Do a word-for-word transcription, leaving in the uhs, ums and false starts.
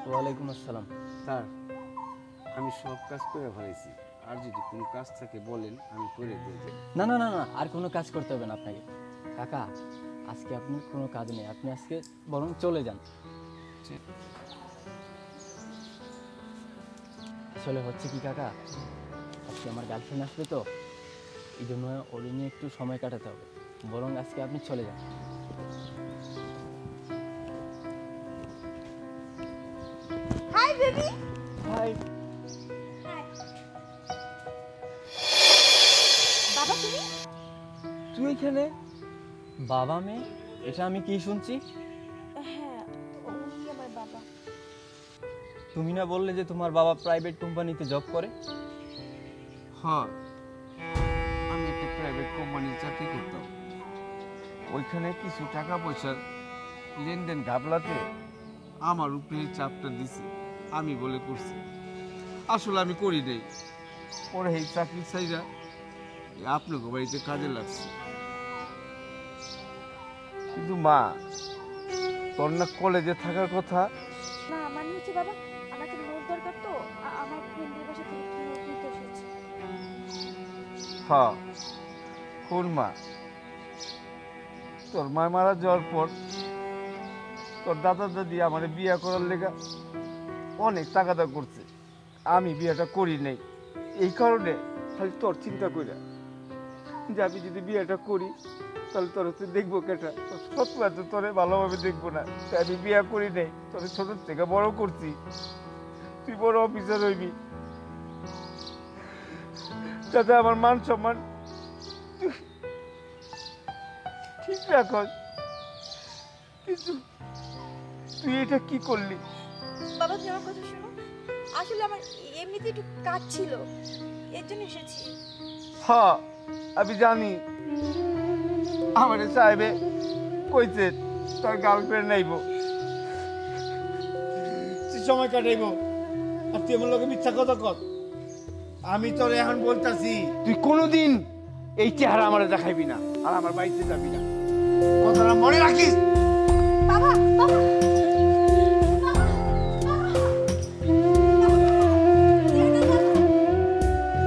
ওয়ালাইকুম আসসালাম। স্যার আমি সব কাজ করে ফেলেছি, আর যদি কোনো কাজ থাকে বলেন আমি করে দিয়ে যাই। না না না না আর কোনো কাজ করতে হবে না আপনাকে। কাকা আজকে আপনার কোনো কাজ নেই, আপনি আজকে বরং চলে যান। আসলে হচ্ছে কি কাকা, আজকে আমার গার্লফ্রেন্ড আসবে তো, এই জন্য ওর নিয়ে একটু সময় কাটাতে হবে, বরং আজকে আপনি চলে যান। Hi baby. হাই। বাবা তুমি? তুই এখানে? বাবা মেয়ে, এটা আমি কি শুনছি? হ্যাঁ উনি আমার বাবা। তুমি না বললে যে তোমার বাবা প্রাইভেট কোম্পানিতে জব করে? হ্যাঁ আমি একটা প্রাইভেট কোম্পানির চাকরি করতাম, ওইখানে কিছু টাকা পয়সার লেনদেন ঘাবলাতে আমার উপরে চাপটা দিছে, আমি বলে করছি, আসলে আমি করি নাই। পরে এই চাকরি চাইরা আপনাকে বাড়িতে কাজে লাগছে। কিন্তু মা তোর না কলেজে থাকার কথা? না মানে হচ্ছে বাবা আমাকে নোট দরকার তো, আমার ফ্রেন্ডের বাসা থেকে নোট নিতে এসেছি। হ্যাঁ কোন মা, তোর মা মারা যাওয়ার পর তোর দাদা দাদি আমার বিয়ে করার লেগা অনেক টাকাটা করছে, আমি বিয়েটা করি নাই। এই কারণে খালি তোর চিন্তা করে যে আমি যদি বিয়েটা করি তাহলে তোর হচ্ছে দেখবো কেটা, সত্যি আছে তোরে ভালোভাবে দেখবো না, তাই আমি বিয়ে করি নাই। তোর ছোট থেকে বড় করছি, তুই বড় অফিসার হইবি, যাতে আমার মান সম্মান ঠিক রাখ। কিন্তু তুই এটা কি করলি? বাবা তুমি আমার কথা শোনো, আসলে আমার এমনিতে একটু কাজ ছিল, এর জন্য এসেছি। হ্যাঁ আমি জানি, আমার সাহেবে কইছে তার গার্লফ্রেন্ড নাইব, সময় কাটাইব, আর তুই আমার লোকে মিথ্যা কথা কর। আমি তোর এখন বলতাছি তুই কোনোদিন এই চেহারা আমার দেখাইবি না, আর আমার বাড়িতে যাবি না, কথাটা মনে রাখিস।